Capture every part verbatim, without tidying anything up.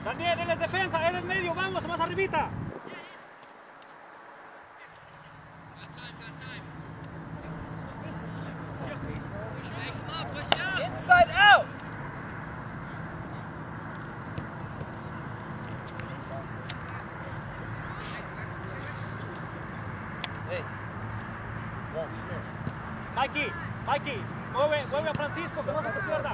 Daniel, él es defensa, él es medio, vamos, más arribita. Inside out. Hey. Mikey, Mikey, mueve, mueve a Francisco, que no se te pierda.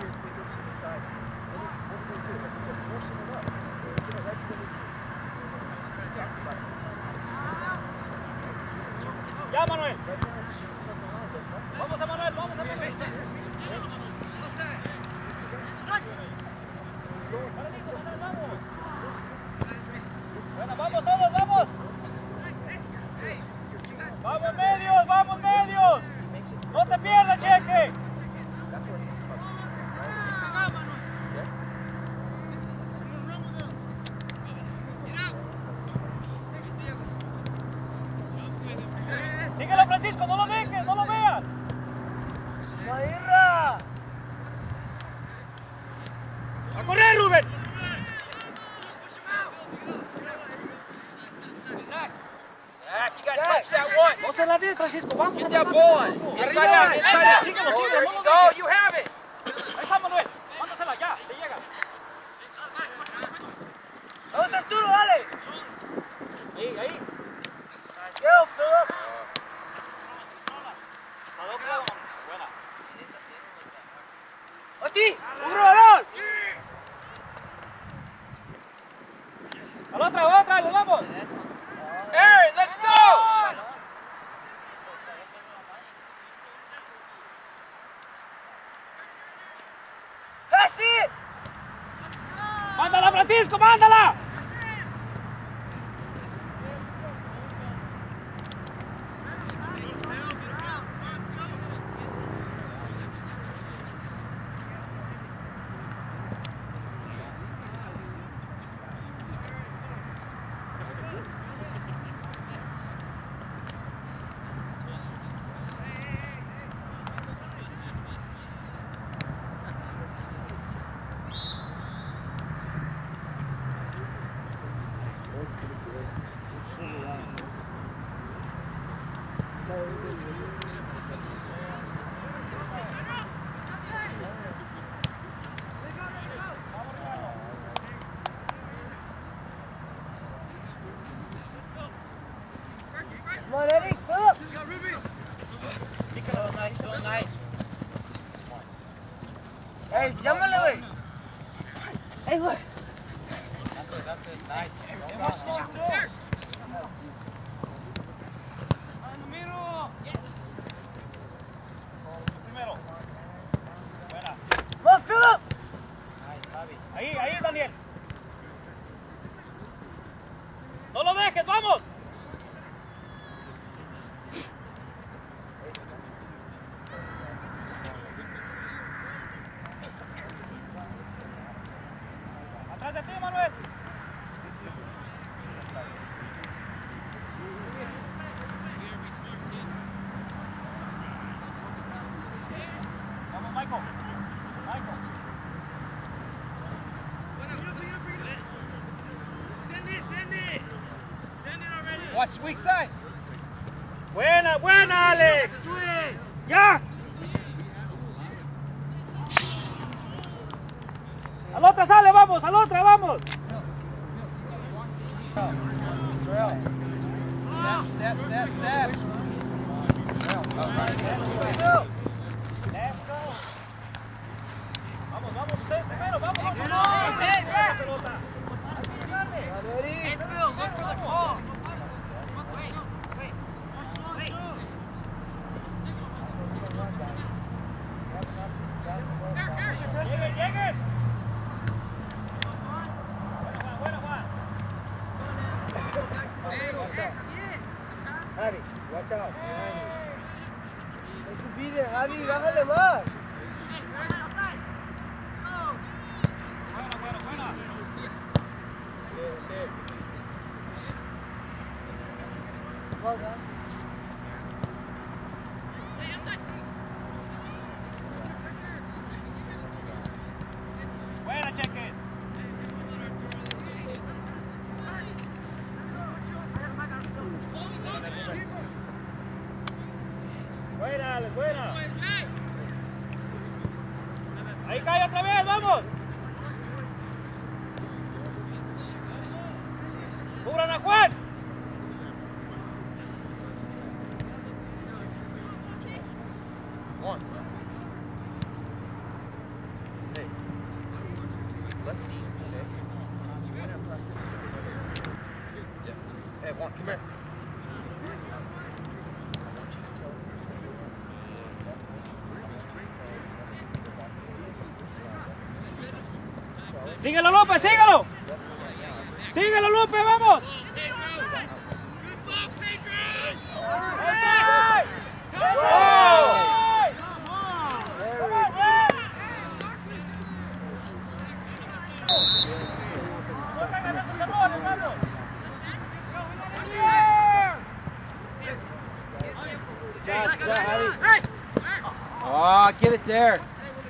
Ya, Manuel. Vamos a Manuel, vamos a Manuel. Bueno, vamos todos, vamos. Vamos medios, vamos medios. No te pierdas, Cheque. Síguelo, Francisco, no lo dejes, no lo veas. ¡A correr, Rubén! Zach, you got to touch that one. Vamos a la diez, Francisco, vamos. Get that ball. Inside out, inside out. Síguelo, Oh, síguelo, there no you lo go. dejes. You have it. Ahí está, Manuel. Mándasela, ya, te llega. Vamos, Arturo, dale. Ahí, ahí. Go, Philip. Al otro lado, buena. ¡Oti! ¡Un balón! A la otra, a la otra, nos vamos. Aaron, let's go. ¡Así! ¡Mándala, Francisco, mándala! Come on, Eddie, Philip! So nice, so nice. Hey, llámale, güey. Hey, look. That's it, that's it. Nice. Primero. Buena. ¡Vamos, Philip! Nice, Javi. Ahí, ahí, Daniel. No lo dejes, vamos. Atrás de ti, Manuel. Vamos, Michael. Michael. Watch the weak side. Buena, buena, Alex. Ya. A la otra sale, vamos, a la otra, vamos. Step, step, step, step. Let's go. Vamos, vamos, ustedes primero, vamos, vamos. Vamos, la pelota. Hey, Phil, look for the ball. Lleguen, lleguen. Bueno, Juan, bueno, Juan. Javi, watch out. No te pides, Javi, bájale más. Buena, buena, buena. Well done. Buena, Cheque. Buena, buena. Ahí cae otra vez, vamos. ¡Cubran a Juan! One. Hey. Lefty. Yeah. Hey, one, come here. ¡Síguelo, Lupe! ¡Síguelo! ¡Síguelo, Lupe! ¡Vamos! Oh, get it there.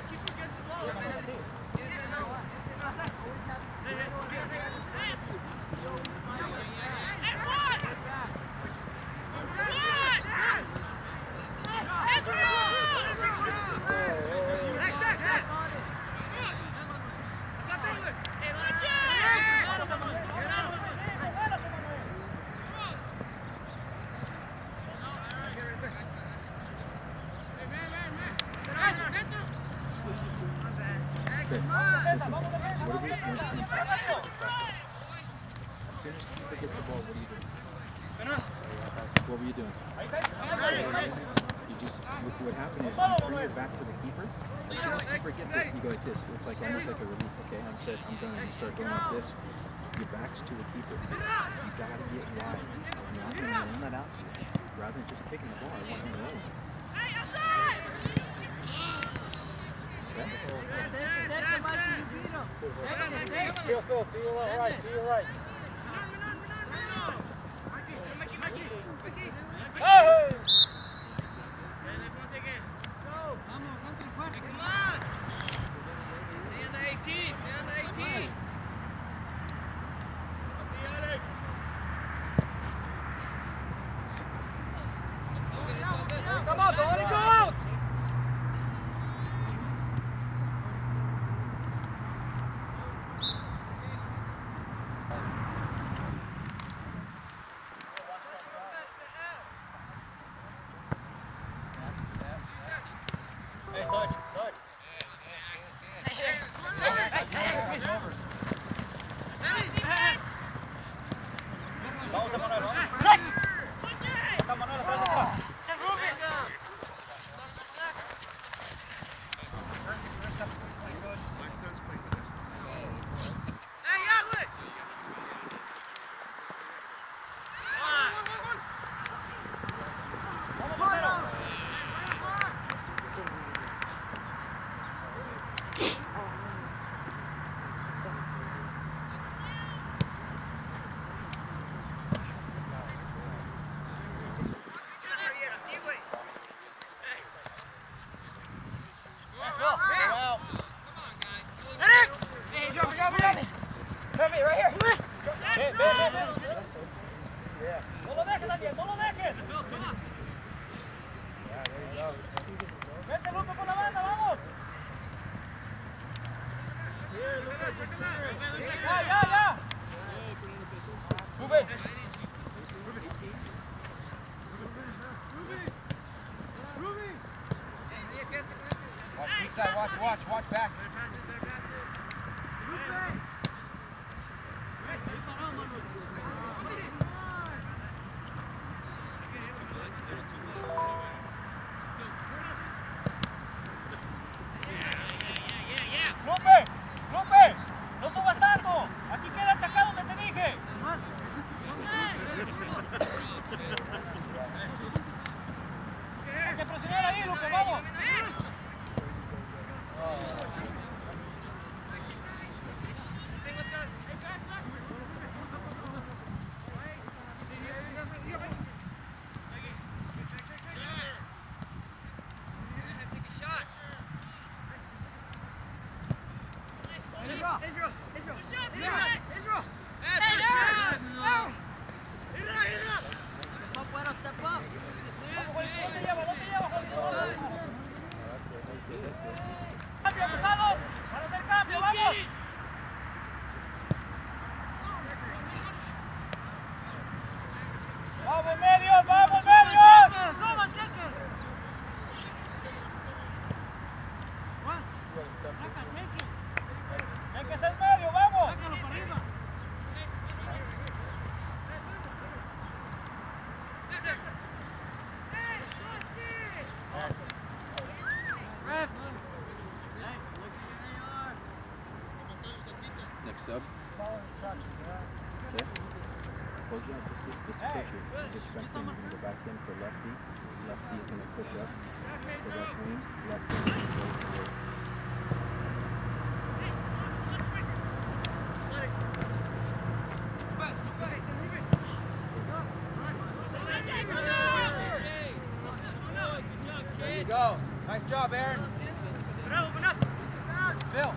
What were you doing? You just, what happened is you turn your back to the keeper. As soon as the keeper gets it, you go like this. It's like almost like a relief. Okay, I'm set, I'm done. You start going like this. Your back's to the keeper. You gotta get wide. You're not gonna run that out. Rather than just kicking the ball, I want him to run. Phil, Phil, to your right, to your right. Hey! Come on, don't let it go out! Side, watch, watch, watch back. ¡Lupe! ¡Lupe! ¡No subas tanto! ¡Aquí quédate acá donde te dije! Hay que presionar ahí, Lupe, vamos. sub. Okay. Close your eyes. This is just a pusher. You get back in. You're going to go back in for lefty. Lefty is going to push up to left wing. Left wing is going to go forward. There you go. Nice job, Aaron. Open up. Phil.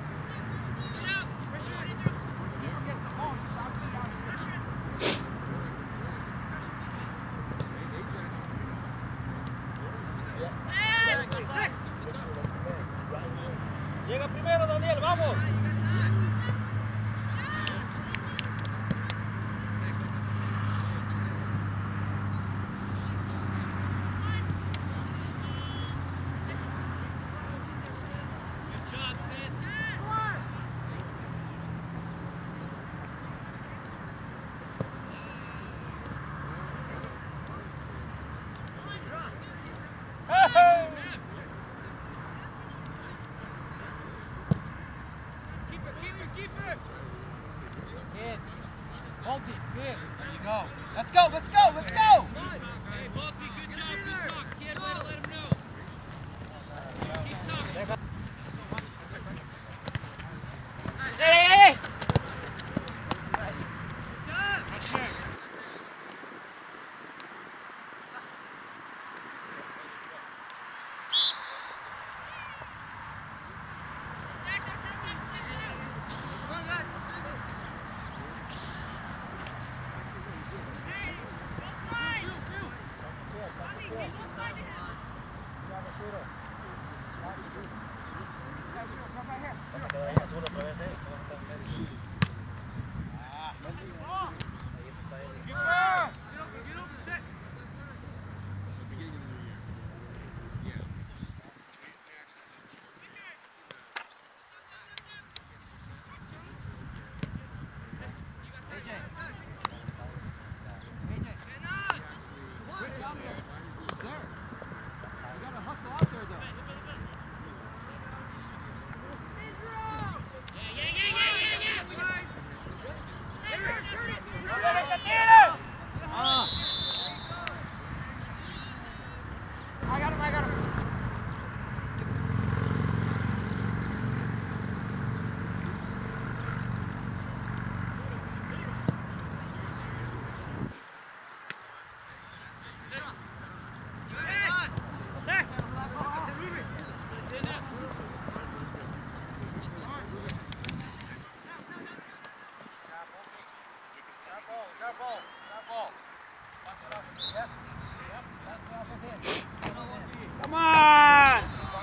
Llega primero, Daniel, vamos. Let's go, let's go, let's go! Hey, Balti, good job, good talk. Can't let, let him know. Keep talking. Hey, hey, hey! Come on!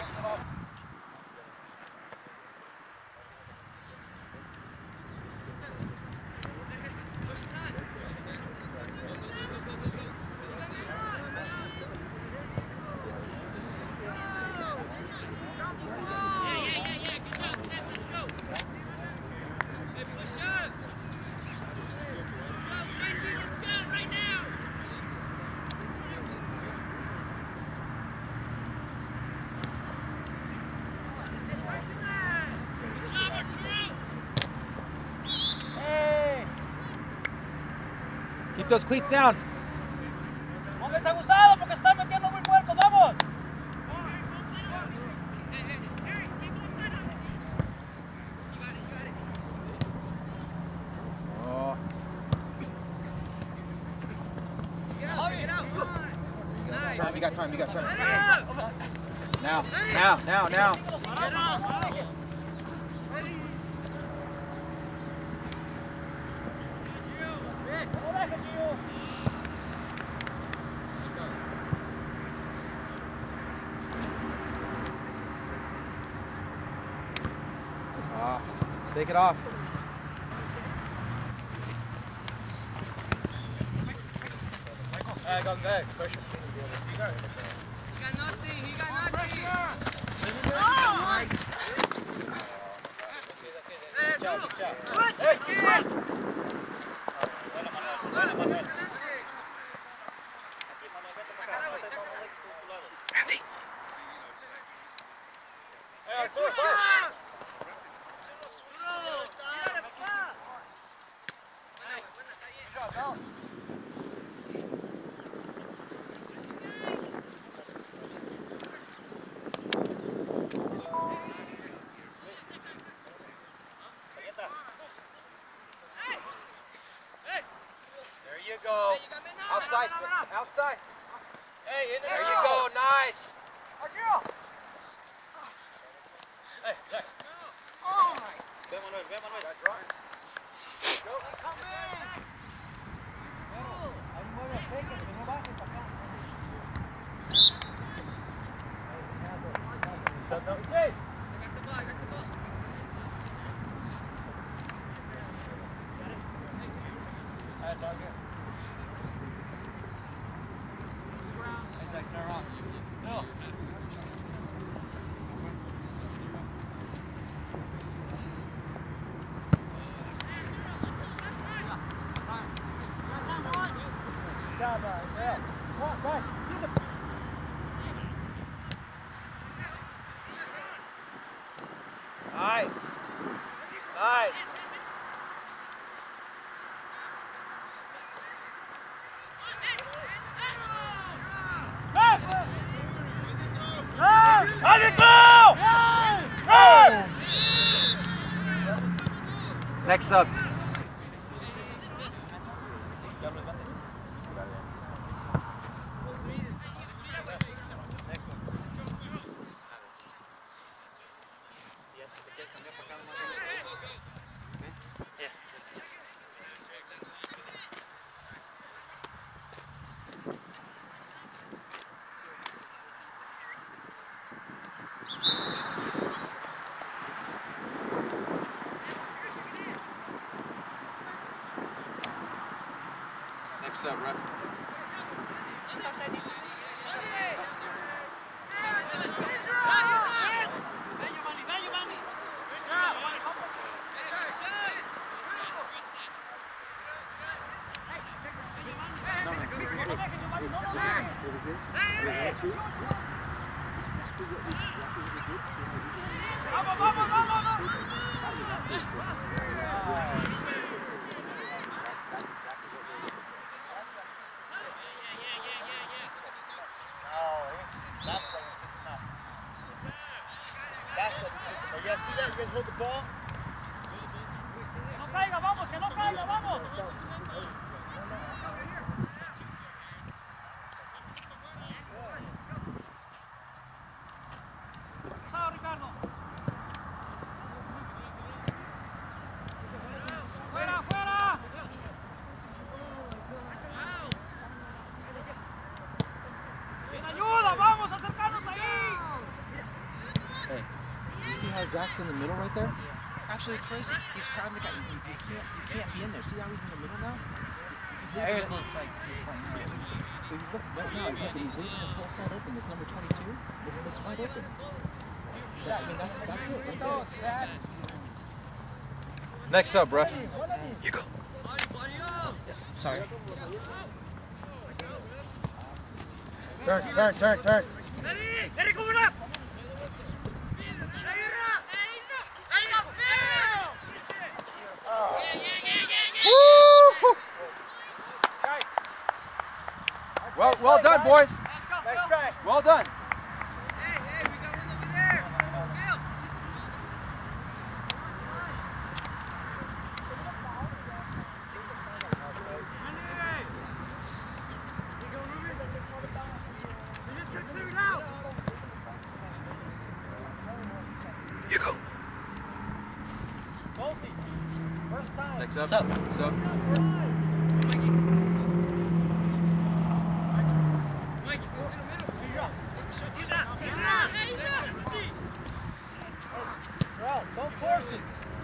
Keep those cleats down. Póngase abusado porque está metiendo muy puerco, vamos. Oh. Time, you got time, you got time. Now, now, now, now. Ah, take it off. I got back. Pressure. He got nothing. He got nothing. Pressure. Oh! Hey, Good job, good job. Hey, keep it. Andy. Hey, Artur, outside, outside. Hey, in there you go, nice. Hey, Jack. Oh my. Ve, Manuel, ve, Manuel. Go. Ahí mueve el pecho, que no baje para acá. Okay. Nice. Nice. Next up. Next up, ref. Vamos, vamos, vamos, vamos. That's exactly what we're looking for. That's what we took enough. That's what we took enough. Yeah, see that? You guys hold the ball. Que no caiga, vamos, que no caiga, vamos. Chao, Ricardo. Fuera, fuera. Bien, ayuda, vamos a acercarnos ahí. Hey, you see how Zach's in the middle right there? Absolutely crazy. He's crowding the guy. You, you can't, you can't be in there. See how he's in the middle now? He's It leaving, looks like he's from here. so he's looking right now. He's, looking, he's leaving this whole side open. This number twenty-two. It's, it's wide open. That, I mean, that's that's it. Right there. Next up, ref. You go. Sorry. Turn, turn, turn, turn. Eric, open up. Well, well done, boys. Nice try. Well done. Hey, hey, we got one over there. Bill. You go. First time. Next up. Sup? Sup. Don't force it.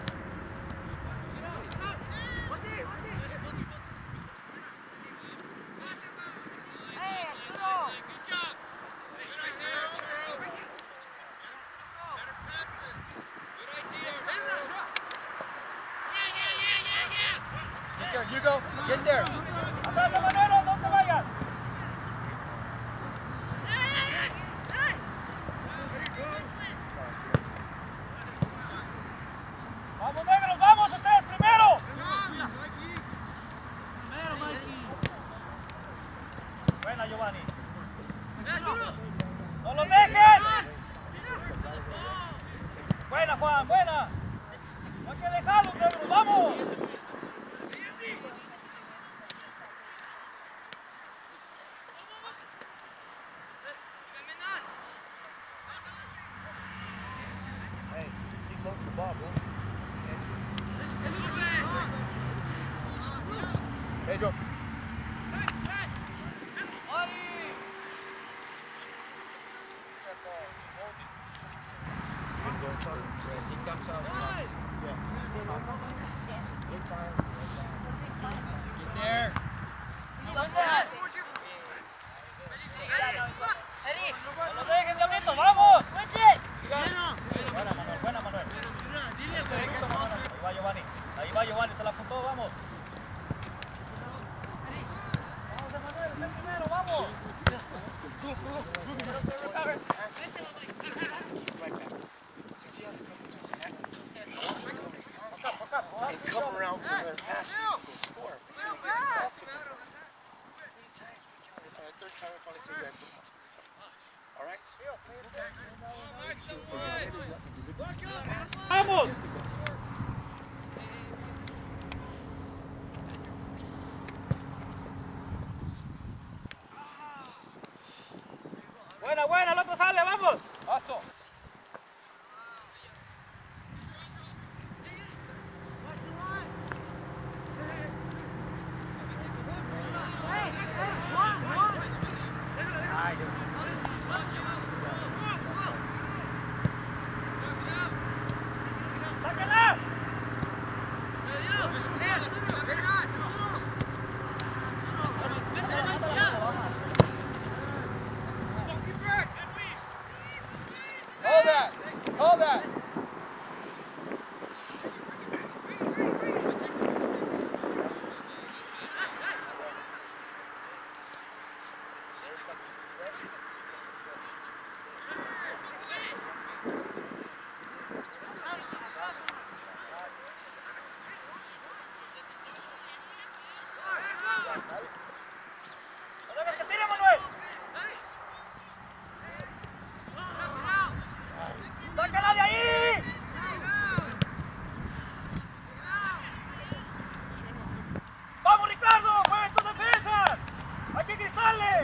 Get there, Hugo. Get there. Atrás de Manero, no te vayas. Vamos, negros, vamos, ustedes primero. Primero, Mikey. Buena, Giovanni. ¡No los dejen! Buena, Juan, buena. No hay que dejarlos, negros, vamos. He comes out. Get there. ¡No lo dejen, diablito! ¡Vamos! Buena, Manuel, buena, Manuel. Ahí va Giovanni, ahí va Giovanni, se la apuntó, vamos. Vamos, Manuel, ven primero, vamos. And come around for the pass. Four. Third time I finally say that. All right? ¡Vamos! Buena, buena, el otro sale, vamos. Paso. ¡Sácala! Hold that. Hold that. ¡No dejes que tire, Manuel! ¡Sácala de ahí! ¡Vamos, Ricardo! ¡Mueve tus defensas! ¡Hay que gritarles!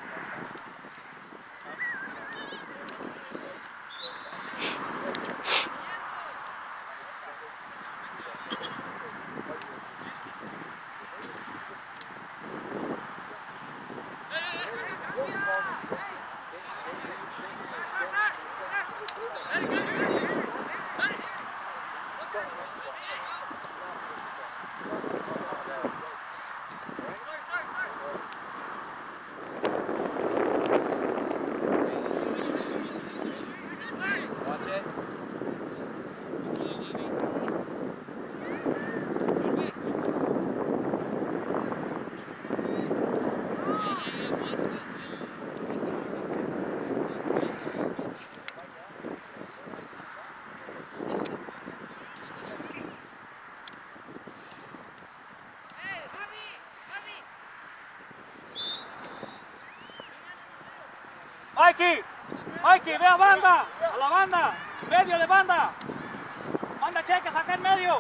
Watch it. Mikey, Mikey, ve a banda, a la banda, medio de banda. Manda cheques acá en medio.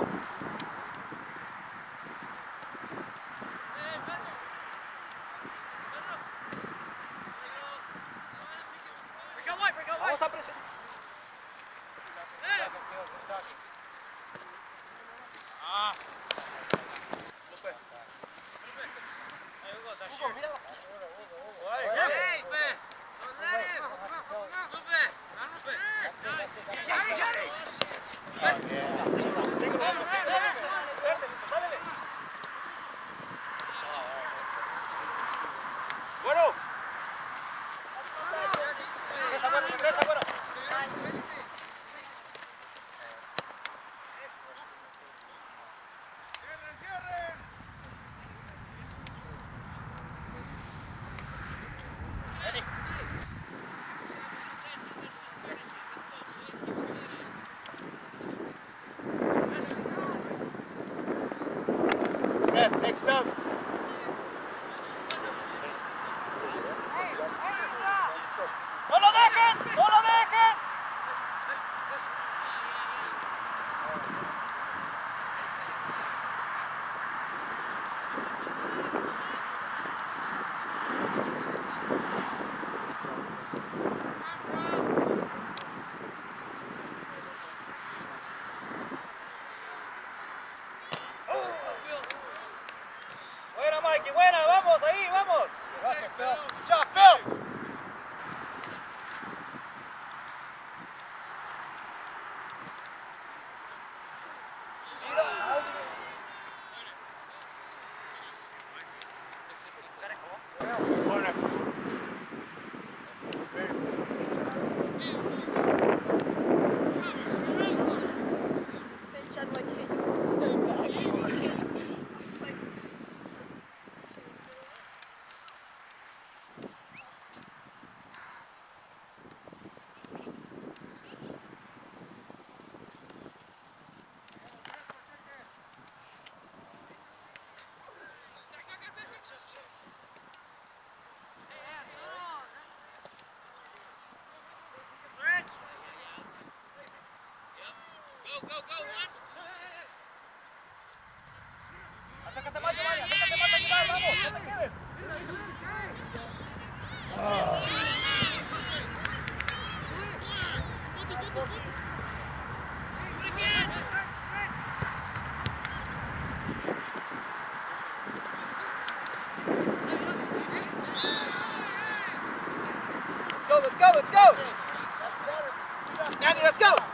Vamos a presionar. Ah. Bueno. Regresa, bueno, regresa, bueno. Next up. ¡No lo dejen! ¡No lo dejen! Acércate más, Giovanni, acércate más a ayudar, vamos, no te quedes. Let's go, let's go, let's go! Andy, let's go!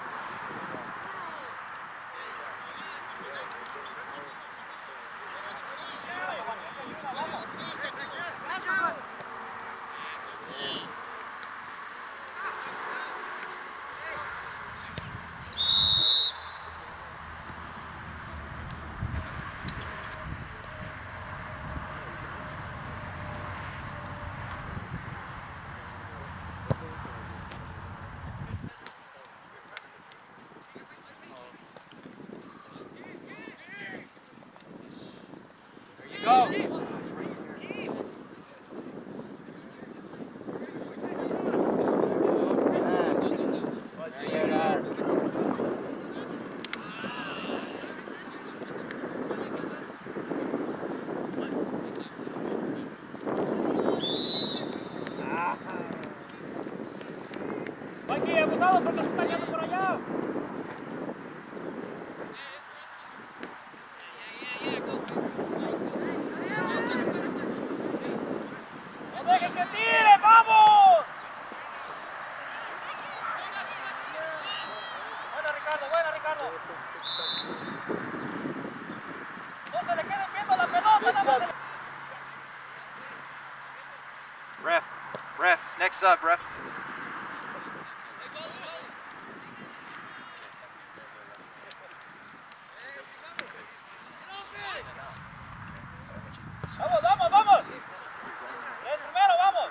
Go! Mikey, abusado porque se está yendo por allá. ¡No dejen que tire! ¡Vamos! Buena, Ricardo, buena, Ricardo. No se le queden viendo la pelota, nada más. Ref, ref, next up, ref. Vamos, vamos, vamos. El primero, vamos.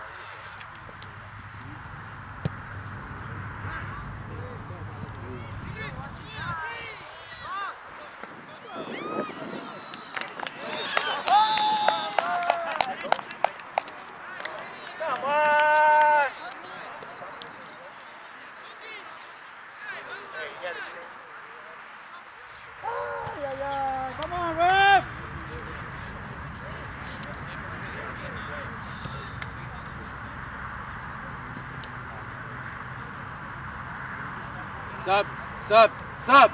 Come on. Ay, ay, ay. Come on, ref. Sub, sub, sub!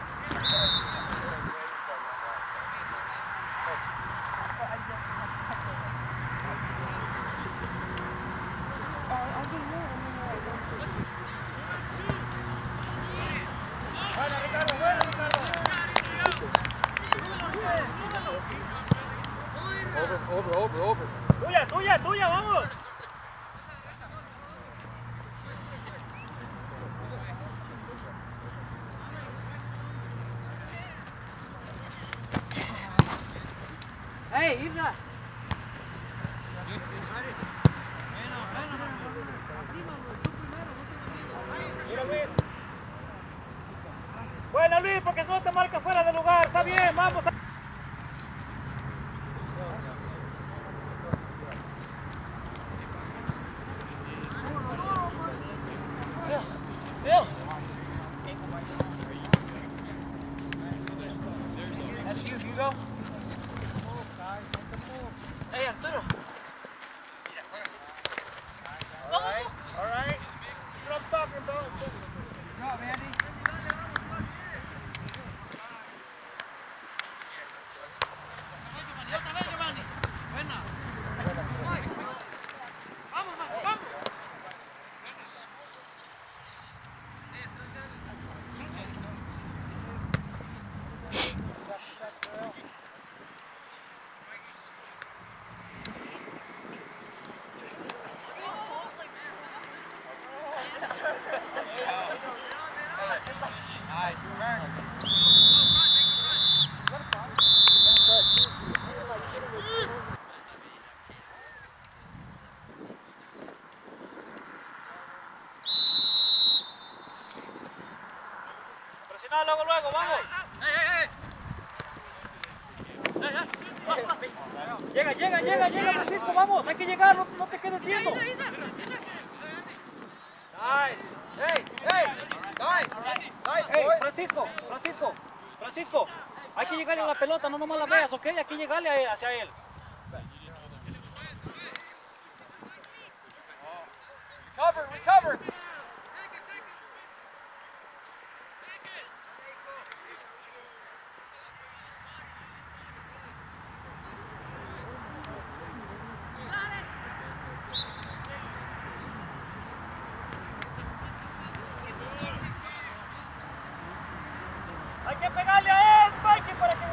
Buena, Ricardo, buena, Ricardo. Over, over, over, over. Tuya, tuya, tuya, vamos. Hey, Isra. Mira, Luis. Buena, Luis, porque si no te marca fuera de lugar. Está bien, vamos. That's you, Hugo. Hey, Arturo. All right, all right. That's what I'm talking about. Good job, Andy. Nice turn. Presionar luego, luego, vamos. Llega, llega, llega, llega, Francisco, vamos. Hay que llegar, no, no te quedes viendo. Nice. Hey, hey. Nice. Nice, Hey, boy. Francisco, Francisco, Francisco. Hay que llegarle a la pelota, no nomás la veas, ¿ok? Hay que llegarle a él, hacia él. Recover, recover. Hay que pegarle a él, Mikey, para que...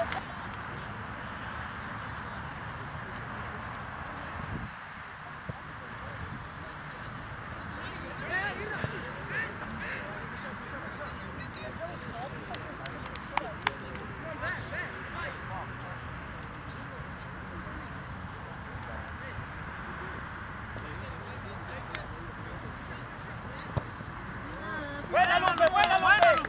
Buena, Lupe, buena, Lupe.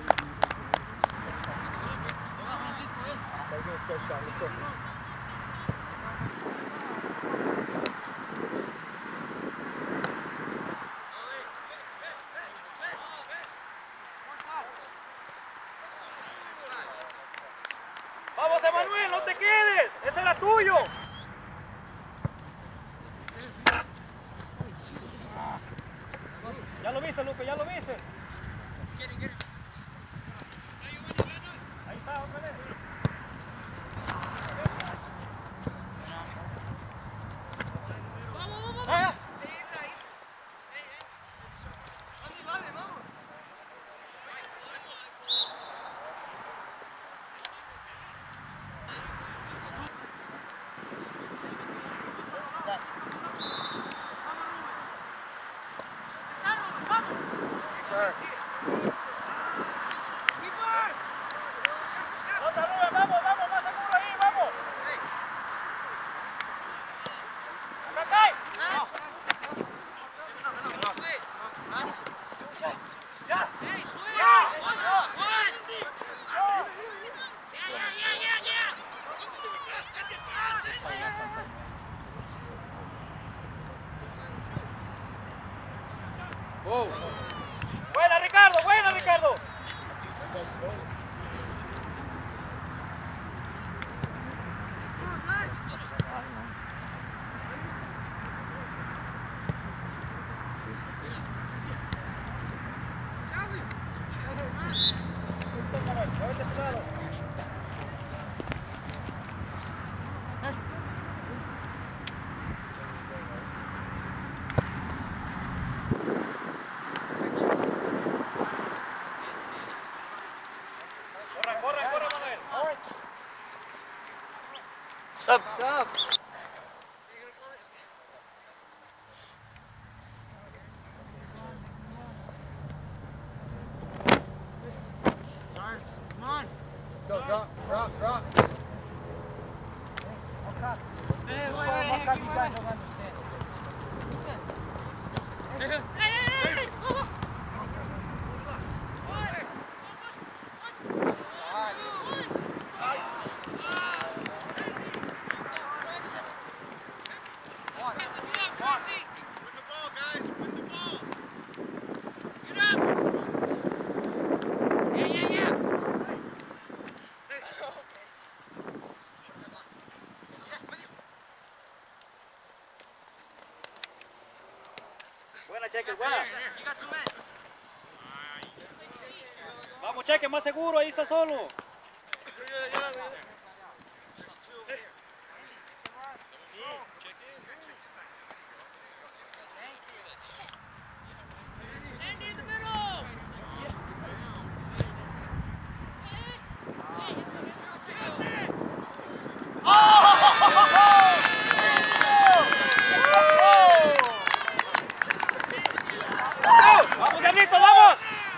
Vamos, Emanuel, no te quedes. Ese era tuyo. Ya lo viste, Lupe, ya lo viste. Ahí está, otra vez. Ah. Otra nube, vamos, vamos, más seguro ahí, vamos. Acá cae. Ya. Whoa. Buena, Ricardo, buena, Ricardo. Muévete a tu lado. Corran, corran, corran, Manuel. Sub. Sub. Let's go. Drop, drop, drop. Hey, wait, wait, wait, you guys don't understand. Hey, hey, hey, hey, go, go. Buena, Cheque, buena. You got two men. Vamos, Cheque, más seguro, ahí está solo. ¡Vamos, Diablito, vamos!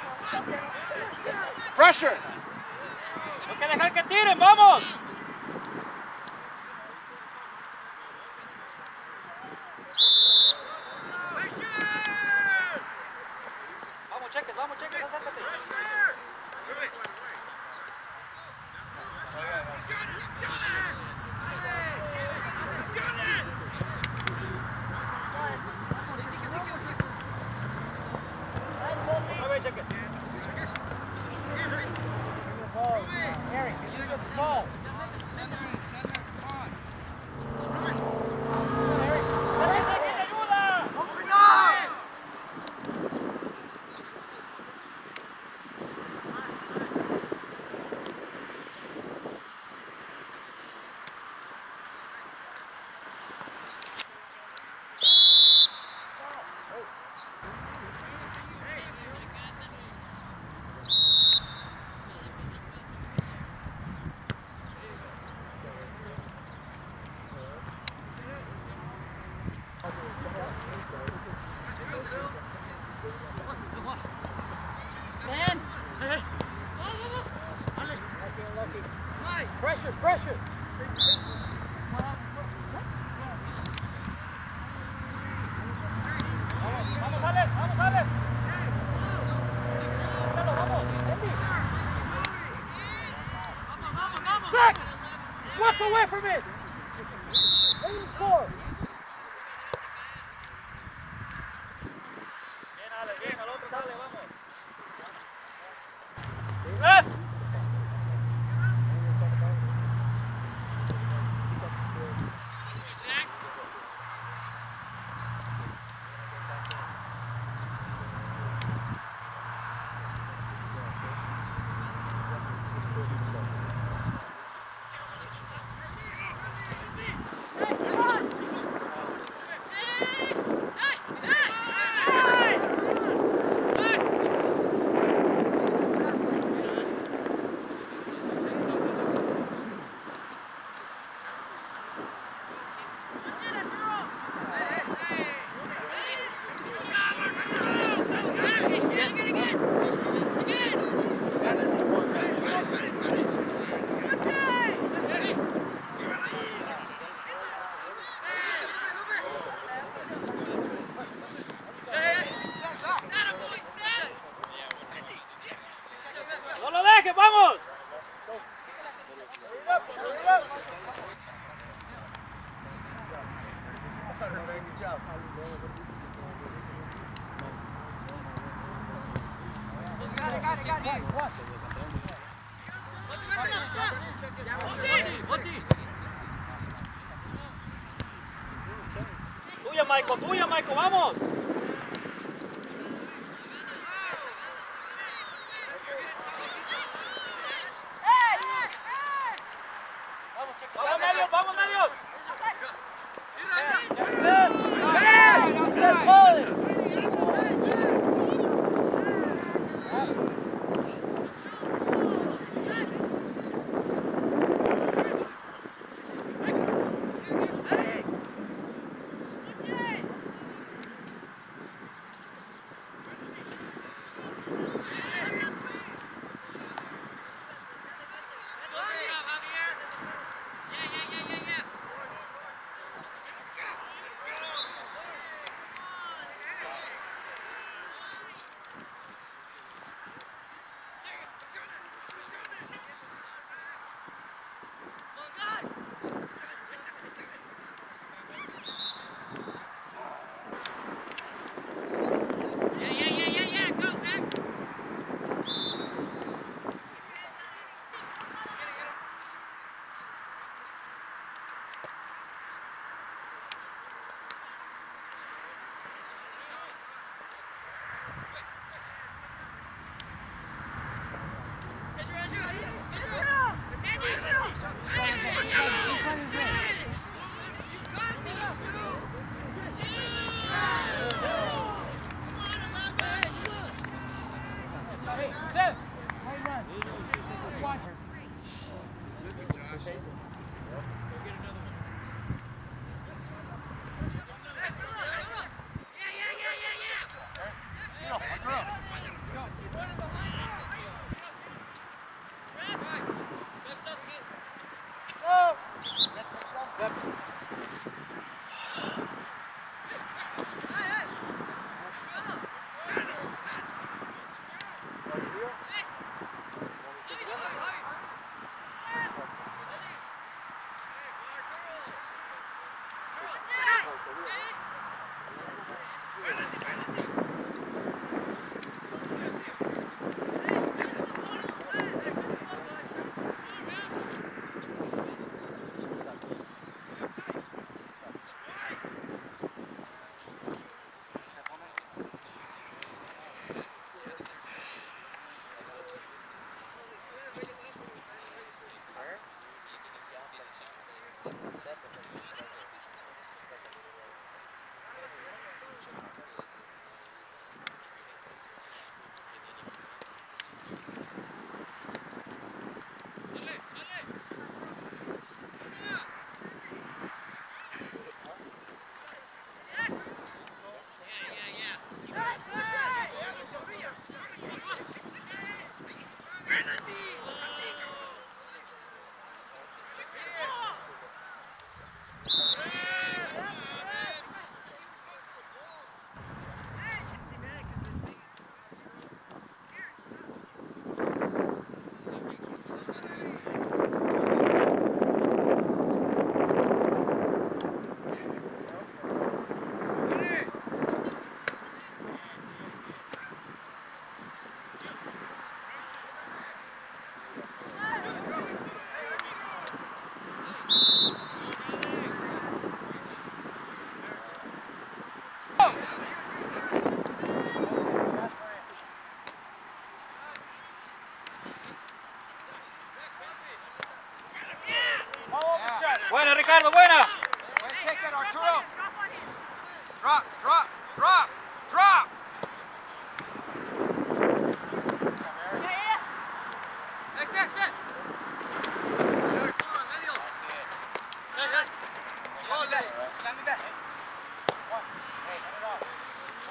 Pressure. Hay que dejar que tiren, vamos. Vamos, Cheques, vamos, Cheques, acércate. Otra vez, Cheques. Walk away from it! Let him score! Bien, Ale, bien, al otro sale, vamos. ¡Ref! ¡No lo dejes, vamos! Tuya, Michael, tuya, Michael, vamos. Vamos, medios, vamos, medios.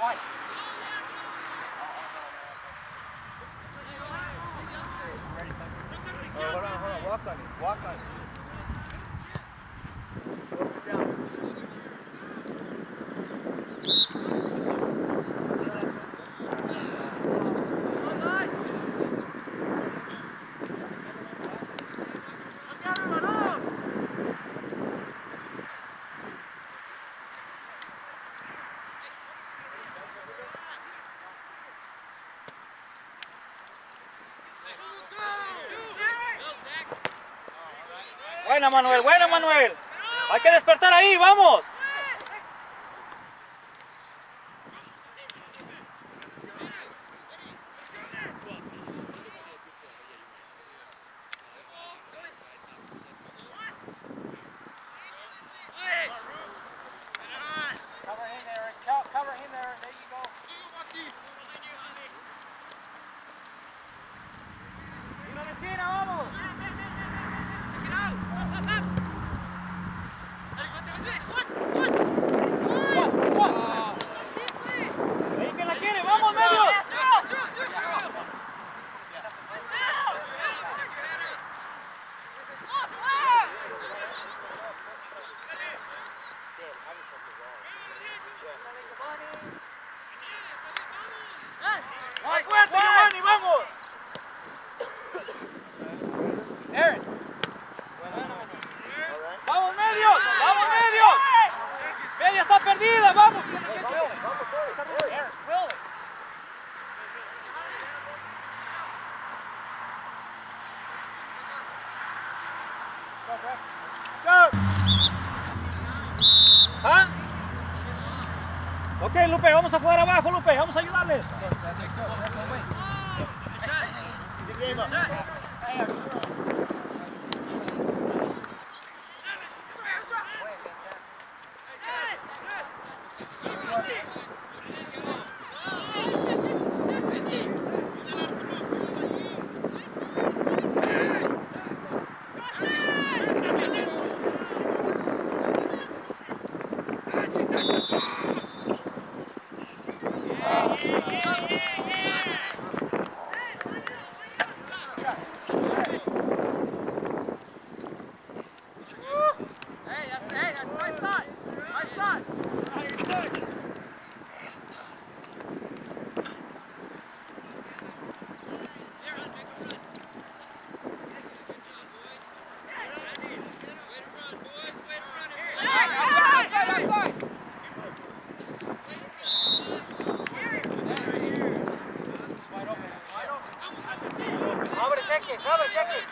Oh, hold on, hold on. Walk on it. Walk on it. Walk it down. Buena Manuel, buena Manuel. Hay que despertar ahí, vamos. Cover him there. Cover him there. There you go. Tiro de esquina, vamos. Ahí que la quiere, vamos medio. Más fuerte, Giovanni, vamos. Aaron. Vamos medio, vamos medio. Media está perdida, vamos. Aaron, Will. ¿Ah? Ok, Lupe, vamos a jugar abajo, Lupe, vamos a ayudarles. Abre cheques, abre cheques.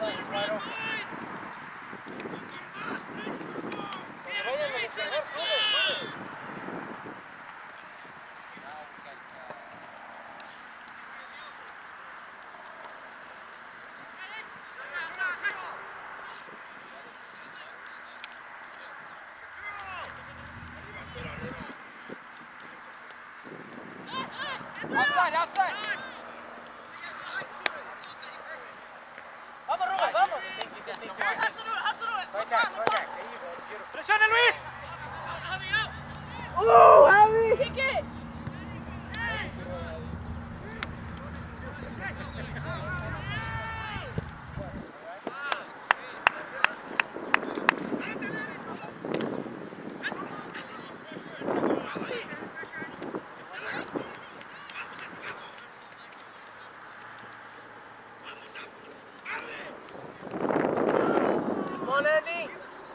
Outside, outside. Vamos, Rubén, vamos. Right back, right back. There you go. Beautiful. Presione, Luis. Oh, Javi! Kick it! Come on, Andy!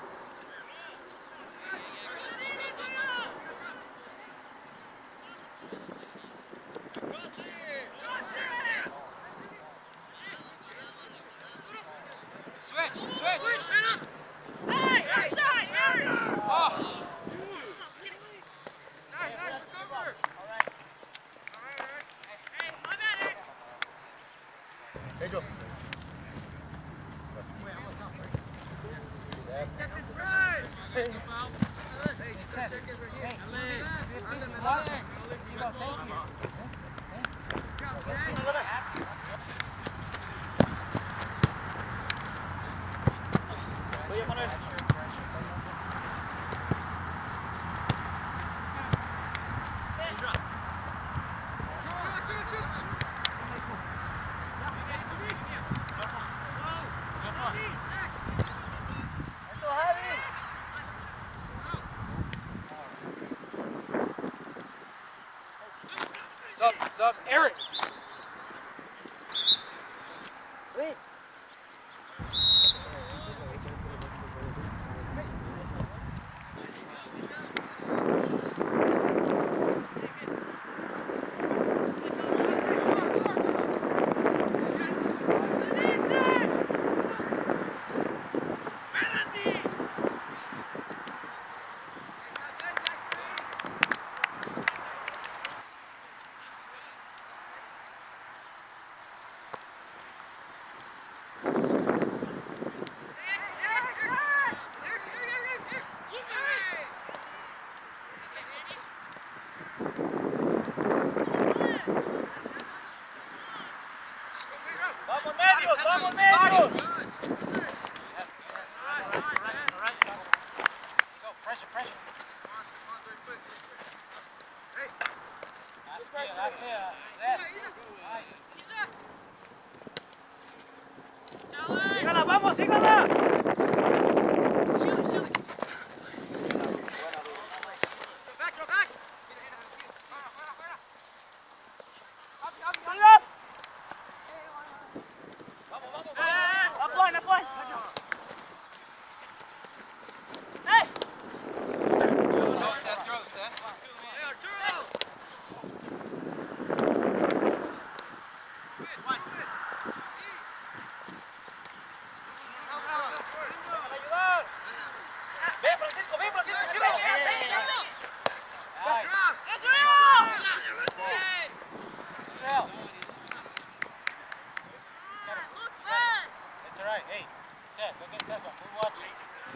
Switch, switch. Hey, outside, Aaron! Oh. Nice, nice, cover. All right. All right, all right. Hey, I'm at it! Hey, Joe. Step in front. Hey, Oye, Manuel. Sub, sub, Eric. Wait. Vamos medios, vamos medios. Pressure, pressure. That's it, that's it. Set. Nice. Sígala, vamos, sígala. Ven, Francisco, ven, Francisco, síguelo. It's all right. Hey, set. Go get Tessa. We're watching.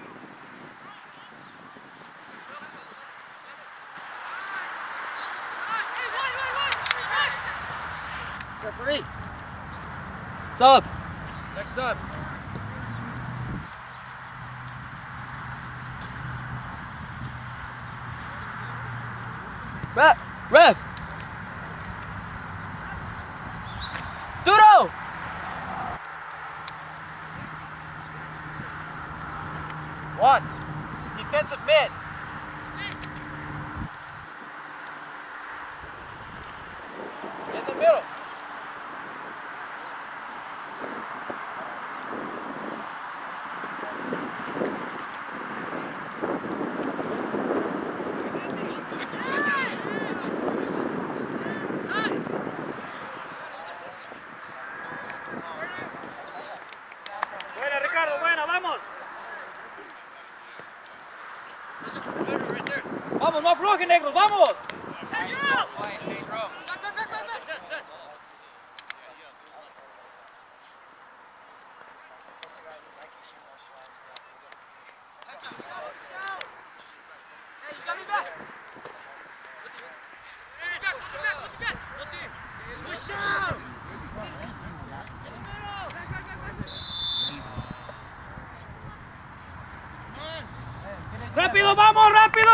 Referee. Sub. Next sub. Ref. Ref. Duro. One. Defensive mid. In the middle. Buena, Ricardo, buena, vamos. Vamos, no aflojen, negros, vamos. ¡Rápido, vamos, rápido!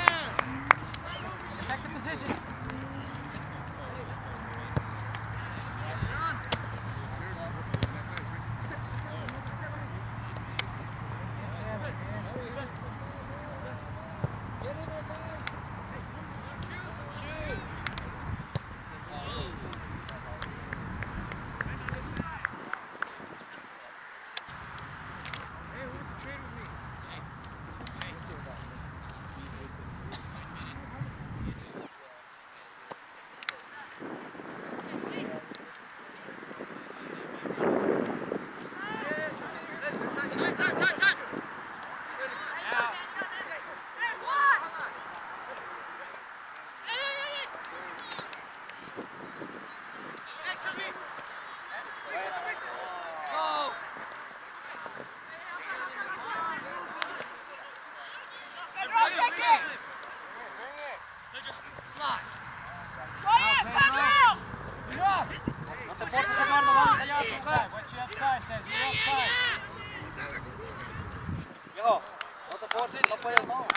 No te portes, Eduardo, vamos allá a tocar. Viejo, no te portes, no puedes, no.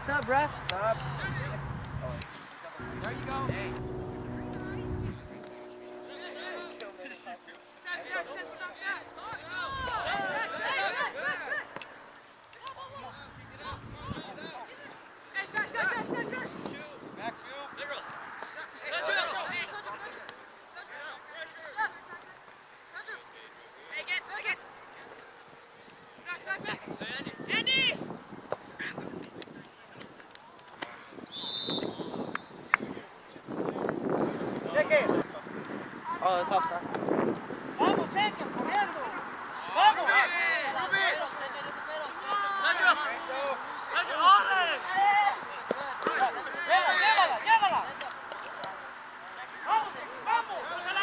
Sub, bruh. Stop. There you go. Hey. Oh, it's offside. Vamos, cheque, corriendo. Vamos. Llévala, llévala. Vamos, vamos.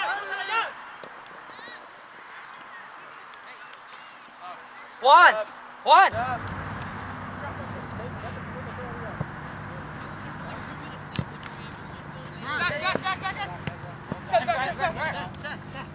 One. One. Set back, set back. Set, set.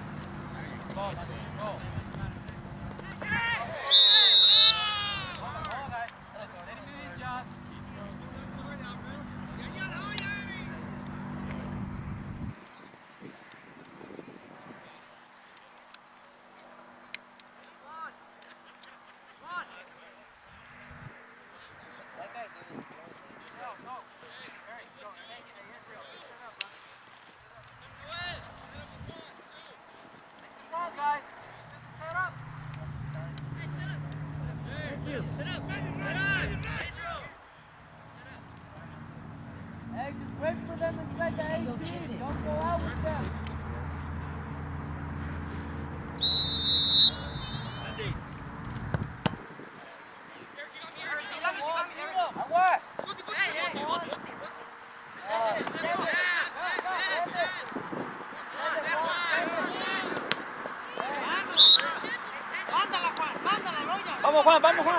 Guys, set up. Thank you. Set up. Hey, just wait for them inside the A C. Don't go out with them. What? Hey, hey. Vamos, Juan, vamos, Juan.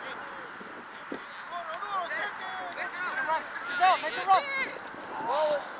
Go, make it run.